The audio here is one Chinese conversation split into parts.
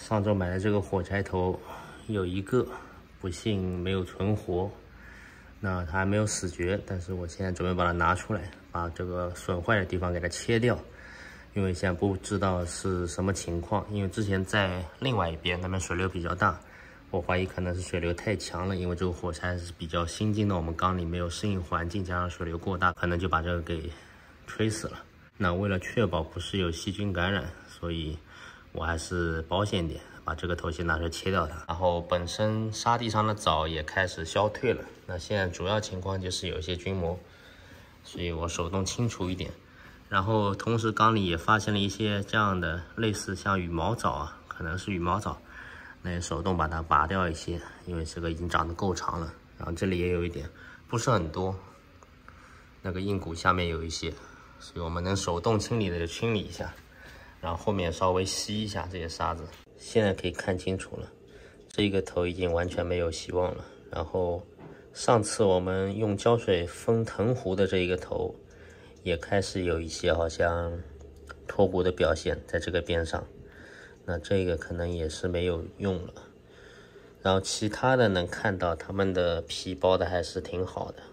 上周买的这个火柴头有一个不幸没有存活，那它还没有死绝，但是我现在准备把它拿出来，把这个损坏的地方给它切掉，因为现在不知道是什么情况，因为之前在另外一边那边水流比较大，我怀疑可能是水流太强了，因为这个火柴是比较新进的，我们缸里没有适应环境，加上水流过大，可能就把这个给吹死了。那为了确保不是有细菌感染，所以我还是保险点，把这个头先拿出来切掉它。然后本身沙地上的藻也开始消退了，那现在主要情况就是有一些菌膜，所以我手动清除一点。然后同时缸里也发现了一些这样的类似像羽毛藻啊，可能是羽毛藻，那也手动把它拔掉一些，因为这个已经长得够长了。然后这里也有一点，不是很多，那个硬骨下面有一些，所以我们能手动清理的就清理一下。然后后面稍微吸一下这些沙子，现在可以看清楚了，这个头已经完全没有希望了。然后上次我们用胶水封藤壶的这一个头，也开始有一些好像脱骨的表现在这个边上，那这个可能也是没有用了。然后其他的能看到它们的皮包的还是挺好的，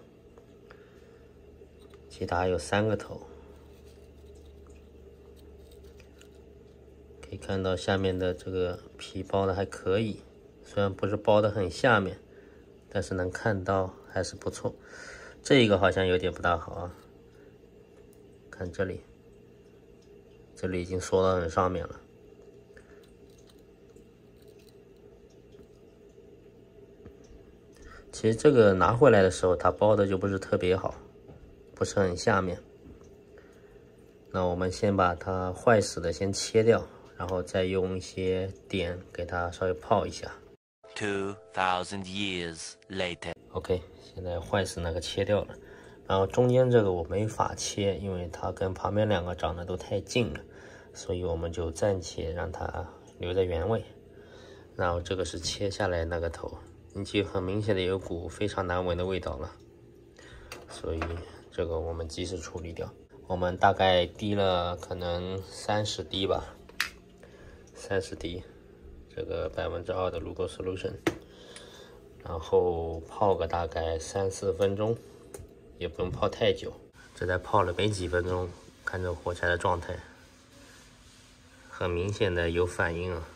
其他还有3个头。可以看到下面的这个皮包的还可以，虽然不是包的很下面，但是能看到还是不错。这个好像有点不大好啊，看这里，这里已经缩到很上面了。其实这个拿回来的时候，它包的就不是特别好，不是很下面。那我们先把它坏死的先切掉，然后再用一些碘给它稍微泡一下。 2000 years later。 OK， 现在坏死那个切掉了，然后中间这个我没法切，因为它跟旁边2个长得都太近了，所以我们就暂且让它留在原位。然后这个是切下来那个头，已经很明显的有股非常难闻的味道了，所以这个我们及时处理掉。我们大概滴了可能30滴吧，30滴这个2%的 Lugo Solution， 然后泡个大概3-4分钟，也不用泡太久。这才泡了没几分钟，看这火柴的状态，很明显的有反应啊。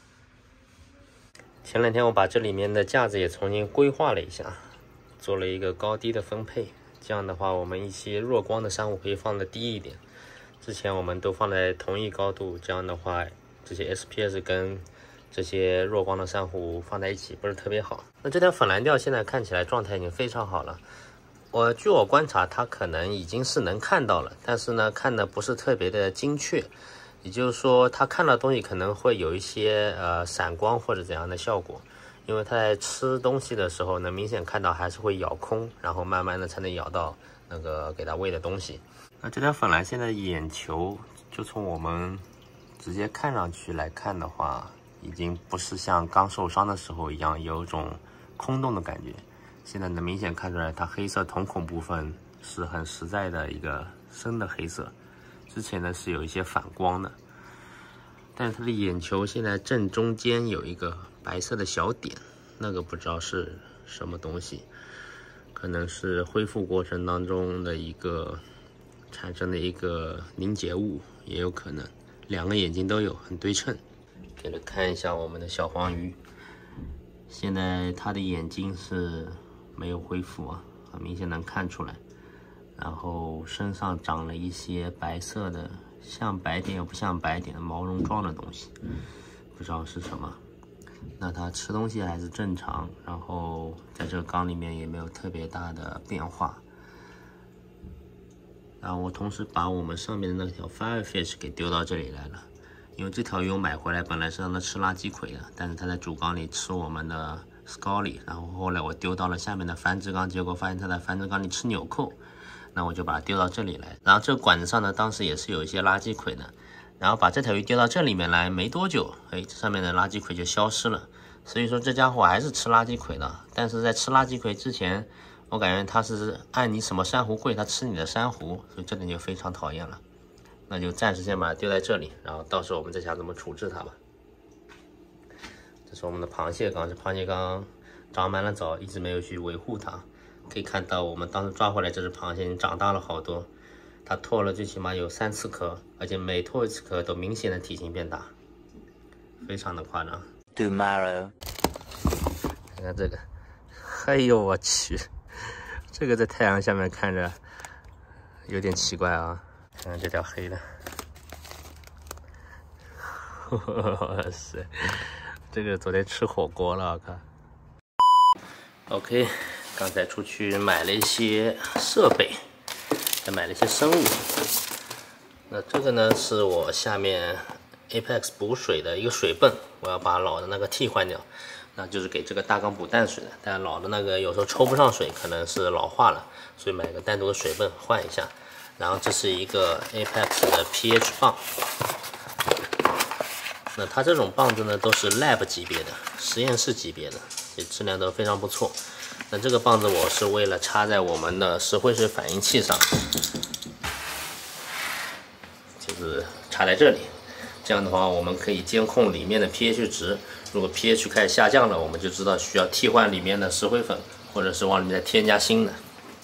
前2天我把这里面的架子也重新规划了一下，做了一个高低的分配。这样的话，我们一些弱光的珊瑚可以放得低一点。之前我们都放在同一高度，这样的话，这些 SPS 跟这些弱光的珊瑚放在一起不是特别好。那这条粉蓝调现在看起来状态已经非常好了。据我观察，它可能已经是能看到了，但是呢，看的不是特别的精确。也就是说，它看到的东西可能会有一些闪光或者怎样的效果。因为它在吃东西的时候能明显看到还是会咬空，然后慢慢的才能咬到那个给它喂的东西。那这条粉蓝现在眼球，就从我们直接看上去来看的话，已经不是像刚受伤的时候一样有一种空洞的感觉。现在能明显看出来，它黑色瞳孔部分是很实在的一个深的黑色，之前呢是有一些反光的。但是它的眼球现在正中间有一个白色的小点，那个不知道是什么东西，可能是恢复过程当中的一个产生的一个凝结物，也有可能。2个眼睛都有，很对称。给它看一下我们的小黄鱼，现在它的眼睛是没有恢复啊，很明显能看出来。然后身上长了一些白色的，像白点又不像白点的毛绒状的东西，不知道是什么。那它吃东西还是正常，然后在这个缸里面也没有特别大的变化。然后我同时把我们上面的那条 Firefish 给丢到这里来了，因为这条鱼我买回来本来是让它吃垃圾葵的，但是它在主缸里吃我们的 Scully， 然后后来我丢到了下面的繁殖缸，结果发现它在繁殖缸里吃纽扣，那我就把它丢到这里来。然后这个管子上呢，当时也是有一些垃圾葵的，然后把这条鱼丢到这里面来没多久，这上面的垃圾葵就消失了。所以说这家伙还是吃垃圾葵的，但是在吃垃圾葵之前，我感觉它是按你什么珊瑚贵，它吃你的珊瑚，所以这点就非常讨厌了。那就暂时先把它丢在这里，然后到时候我们再想怎么处置它吧。 是我们的螃蟹缸，这螃蟹缸长满了藻，一直没有去维护它。可以看到我们当时抓回来这只螃蟹已经长大了好多，它脱了最起码有3次壳，而且每脱一次壳都明显的体型变大，非常的夸张。 Tomorrow， 看看这个，哎呦我去，这个在太阳下面看着有点奇怪啊。看看这条黑的，哇塞，这个昨天吃火锅了，我靠。OK， 刚才出去买了一些设备，还买了一些生物。那这个呢是我下面 Apex 补水的一个水泵，我要把老的那个替换掉，那就是给这个大缸补淡水的。但老的那个有时候抽不上水，可能是老化了，所以买个单独的水泵换一下。然后这是一个 Apex 的 pH 棒，那它这种棒子呢都是 lab 级别的，实验室级别的，这质量都非常不错。那这个棒子我是为了插在我们的石灰水反应器上，就是插在这里。这样的话，我们可以监控里面的 pH 值。如果 pH 开始下降了，我们就知道需要替换里面的石灰粉，或者是往里面再添加新的。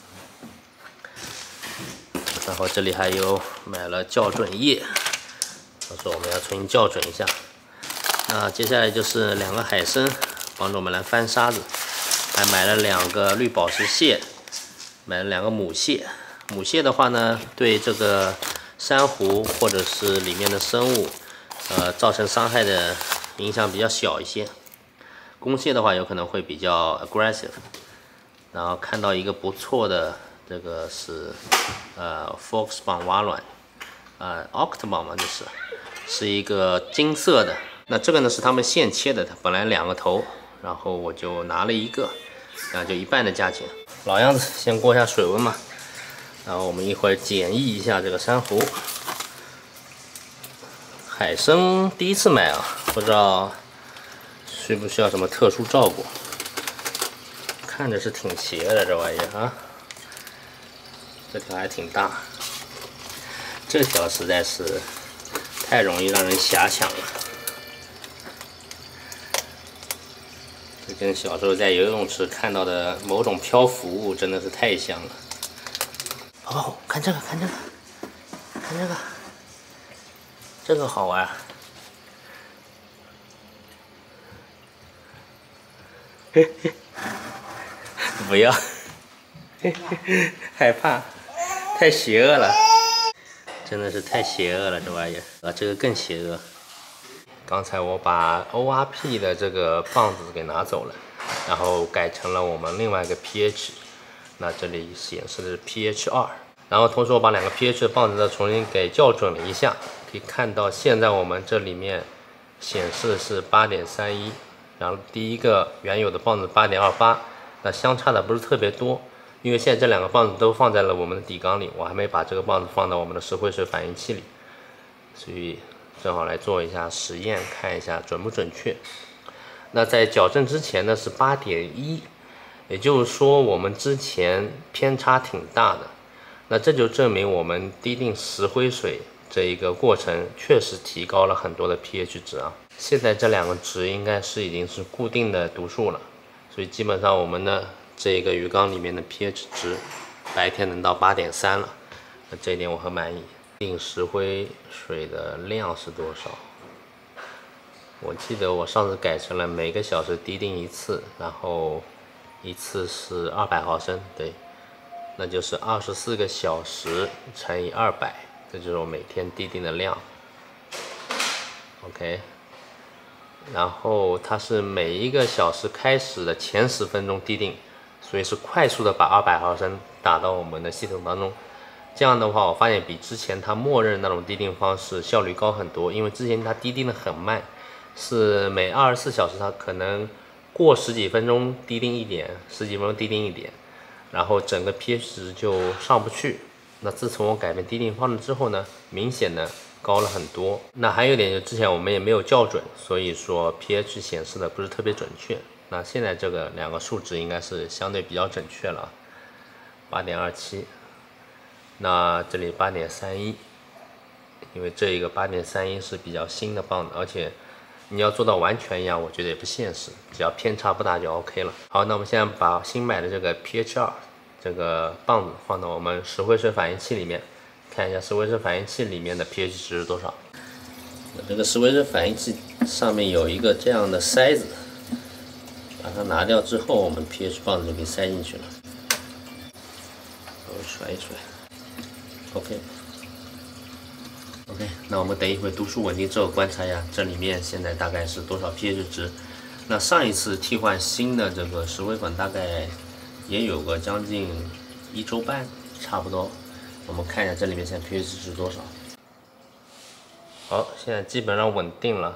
然后这里还有买了校准液，到时候我们要重新校准一下。那接下来就是2个海参，帮助我们来翻沙子。还买了2个绿宝石蟹，买了2个母蟹。母蟹的话呢，对这个珊瑚或者是里面的生物，造成伤害的影响比较小一些。公蟹的话有可能会比较 aggressive。然后看到一个不错的，这个是Foxbon 蛙卵，Octobon 嘛，是一个金色的。那这个呢是他们现切的，它本来2个头，然后我就拿了1个，然后就1半的价钱。老样子，先过一下水温嘛。然后我们一会儿检疫一下这个珊瑚。海参第一次买啊，不知道需不需要什么特殊照顾。看着是挺邪的这玩意儿啊，这条还挺大，这条实在是太容易让人遐想了。这跟小时候在游泳池看到的某种漂浮物真的是太像了。哦，看这个，看这个，看这个，这个好玩。嘿嘿。不要，害怕，太邪恶了，真的是太邪恶了，这玩意儿啊，这个更邪恶。刚才我把 ORP 的这个棒子给拿走了，然后改成了我们另外一个 pH， 那这里显示的是 pH 2，然后同时我把2个 pH 的棒子再重新给校准了一下，可以看到现在我们这里面显示是 8.31， 然后第一个原有的棒子 8.28。那相差的不是特别多，因为现在这2个棒子都放在了我们的底缸里，我还没把这个棒子放到我们的石灰水反应器里，所以正好来做一下实验，看一下准不准确。那在矫正之前呢是 8.1， 也就是说我们之前偏差挺大的，那这就证明我们滴定石灰水这一个过程确实提高了很多的 pH 值啊。现在这2个值应该是已经是固定的读数了。所以基本上我们的这个鱼缸里面的 pH 值白天能到 8.3 了，那这一点我很满意。定石灰水的量是多少？我记得我上次改成了每个小时滴定1次，然后1次是200毫升，对，那就是24个小时乘以200，这就是我每天滴定的量。OK。然后它是每1个小时开始的前10分钟滴定，所以是快速的把200毫升打到我们的系统当中。这样的话，我发现比之前它默认那种滴定方式效率高很多，因为之前它滴定的很慢，是每24小时它可能过10几分钟滴定1点，10几分钟滴定1点，然后整个 pH 值就上不去。那自从我改变滴定方式之后呢，明显的高了很多。那还有一点就是之前我们也没有校准，所以说 pH 显示的不是特别准确。那现在这个2个数值应该是相对比较准确了，8.27。那这里8.31，因为这一个8.31是比较新的棒子，而且你要做到完全一样，我觉得也不现实，只要偏差不大就 OK 了。好，那我们现在把新买的这个 pH 2这个棒子放到我们石灰水反应器里面，看一下石灰水反应器里面的 pH 值是多少。这个石灰水反应器上面有一个这样的塞子，把它拿掉之后，我们 pH 棒子就可以塞进去了。甩一甩 ，OK， 那我们等一会读数稳定之后观察一下这里面现在大概是多少 pH 值。那上一次替换新的这个石灰粉大概也有个将近1周半，差不多。我们看一下这里面现在 pH 值多少。好，现在基本上稳定了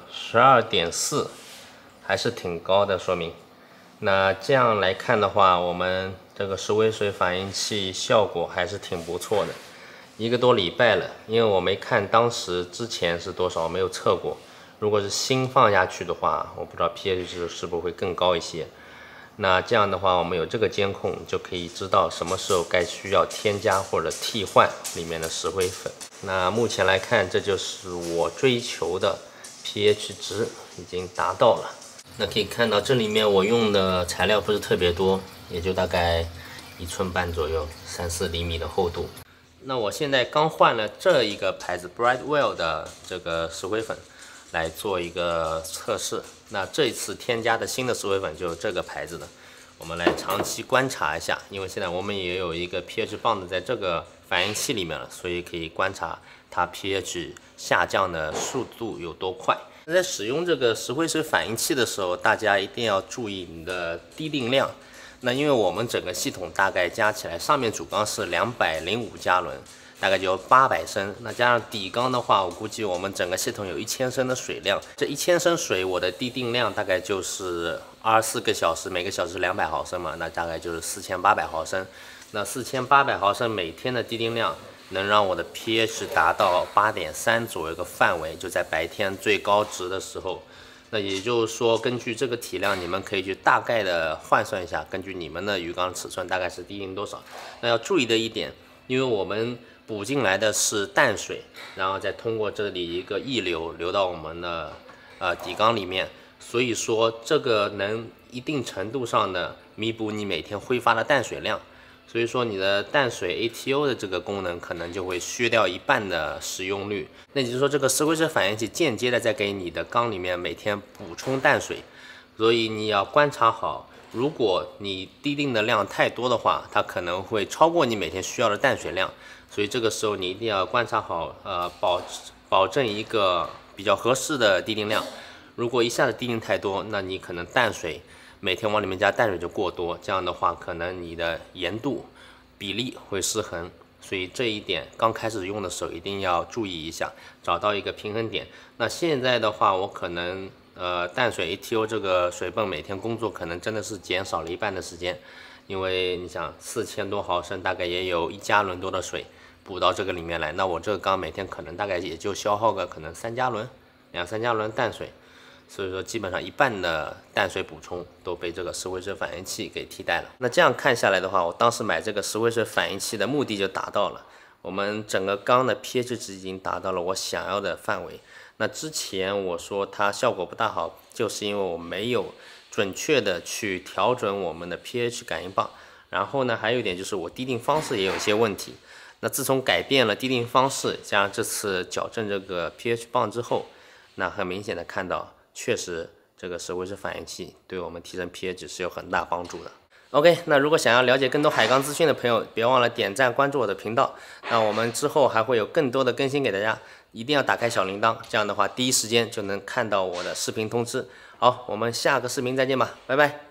，12.4，还是挺高的，说明。那这样来看的话，我们这个石灰水反应器效果还是挺不错的。1个多礼拜了，因为我没看当时之前是多少，我没有测过。如果是新放下去的话，我不知道 pH 值是不是会更高一些。那这样的话，我们有这个监控，就可以知道什么时候该需要添加或者替换里面的石灰粉。那目前来看，这就是我追求的 pH 值已经达到了。那可以看到这里面我用的材料不是特别多，也就大概1寸半左右，3-4厘米的厚度。那我现在刚换了这一个牌子 Brightwell 的这个石灰粉来做一个测试。那这一次添加的新的石灰粉就是这个牌子的，我们来长期观察一下，因为现在我们也有一个 pH 棒子在这个反应器里面了，所以可以观察它 pH 下降的速度有多快。在使用这个石灰水反应器的时候，大家一定要注意你的滴定量。那因为我们整个系统大概加起来，上面主缸是205加仑，大概就800升。那加上底缸的话，我估计我们整个系统有1000升的水量。这1000升水，我的滴定量大概就是24个小时，每个小时200毫升嘛，那大概就是4800毫升。那4800毫升每天的滴定量，能让我的 pH 达到8.3左右的范围，就在白天最高值的时候。那也就是说，根据这个体量，你们可以去大概的换算一下，根据你们的鱼缸尺寸，大概是滴定多少。那要注意的一点，因为我们补进来的是淡水，然后再通过这里一个溢流流到我们的底缸里面，所以说这个能一定程度上的弥补你每天挥发的淡水量。所以说你的淡水 ATO 的这个功能可能就会削掉1半的使用率。那也就是说，这个石灰水反应器间接的在给你的缸里面每天补充淡水，所以你要观察好，如果你滴定的量太多的话，它可能会超过你每天需要的淡水量。所以这个时候你一定要观察好，保证一个比较合适的滴定量。如果一下子滴定太多，那你可能淡水每天往里面加淡水就过多，这样的话可能你的盐度比例会失衡，所以这一点刚开始用的时候一定要注意一下，找到一个平衡点。那现在的话，我可能淡水 ATO 这个水泵每天工作可能真的是减少了1半的时间，因为你想4000多毫升大概也有1加仑多的水补到这个里面来，那我这个缸每天可能大概也就消耗个可能2-3加仑淡水。所以说基本上1半的淡水补充都被这个石灰水反应器给替代了。那这样看下来的话，我当时买这个石灰水反应器的目的就达到了，我们整个缸的 pH 值已经达到了我想要的范围。那之前我说它效果不大好，就是因为我没有准确的去调整我们的 pH 感应棒。然后呢，还有一点就是我滴定方式也有一些问题。那自从改变了滴定方式，加上这次矫正这个 pH 棒之后，那很明显的看到，确实，这个石灰水反应器对我们提升 pH 是有很大帮助的。OK， 那如果想要了解更多海缸资讯的朋友，别忘了点赞关注我的频道。那我们之后还会有更多的更新给大家，一定要打开小铃铛，这样的话第一时间就能看到我的视频通知。好，我们下个视频再见吧，拜拜。